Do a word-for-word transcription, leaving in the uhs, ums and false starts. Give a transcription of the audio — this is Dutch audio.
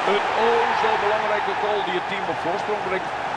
Een oh zo belangrijke goal die het team op voorsprong brengt.